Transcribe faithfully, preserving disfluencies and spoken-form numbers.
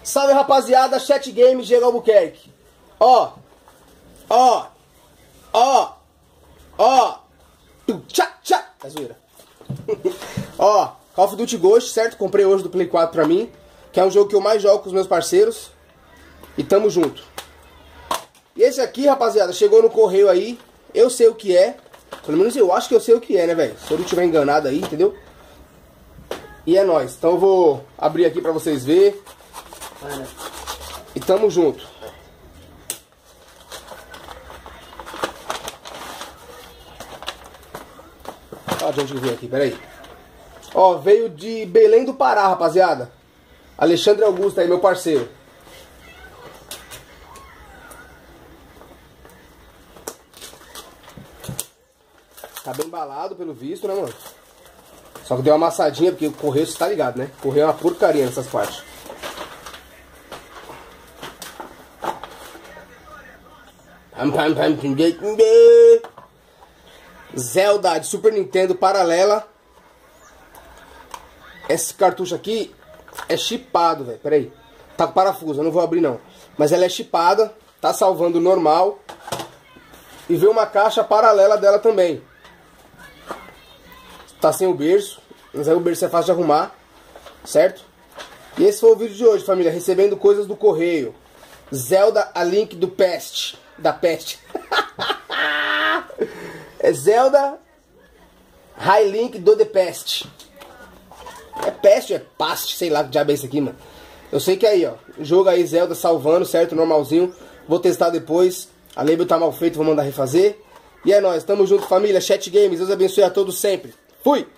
Salve, rapaziada, Chat Games, Diego Albuquerque. Ó, ó, ó, ó, tchá, tchá, é zoeira. Ó, Call of Duty Ghost, certo? Comprei hoje do Play quatro pra mim, que é um jogo que eu mais jogo com os meus parceiros. E tamo junto. E esse aqui, rapaziada, chegou no correio aí. Eu sei o que é. Pelo menos eu acho que eu sei o que é, né, velho? Se eu não tiver enganado aí, entendeu? E é nóis. Então eu vou abrir aqui pra vocês verem. E tamo junto. Olha de onde que veio aqui, peraí. Ó, veio de Belém do Pará, rapaziada. Alexandre Augusto aí, meu parceiro. Tá bem embalado pelo visto, né, mano? Só que deu uma amassadinha, porque o correio, você tá ligado, né? O correio é uma porcaria nessas partes. Zelda de Super Nintendo paralela. Esse cartucho aqui é chipado, velho. Pera aí. Tá com parafuso, eu não vou abrir não. Mas ela é chipada, tá salvando normal. E veio uma caixa paralela dela também. Tá sem o berço, mas aí o berço é fácil de arrumar, certo? E esse foi o vídeo de hoje, família, recebendo coisas do correio. Zelda A Link do Peste, da Peste. É Zelda High Link do The Pest. É Peste, é Past, sei lá que diabo é isso aqui, mano. Eu sei que é aí, ó, jogo aí Zelda salvando, certo? Normalzinho. Vou testar depois. A label tá mal feita, vou mandar refazer. E é nóis, tamo junto, família. Chat Games, Deus abençoe a todos sempre. Fui!